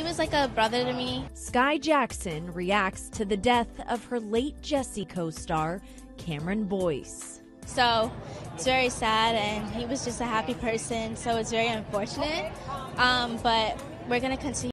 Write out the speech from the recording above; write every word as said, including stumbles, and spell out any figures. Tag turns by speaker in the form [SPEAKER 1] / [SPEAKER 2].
[SPEAKER 1] he was like a brother to me.
[SPEAKER 2] Skai Jackson reacts to the death of her late Jessie co-star, Cameron Boyce.
[SPEAKER 1] So it's very sad, and he was just a happy person, so it's very unfortunate. Um, but we're going to continue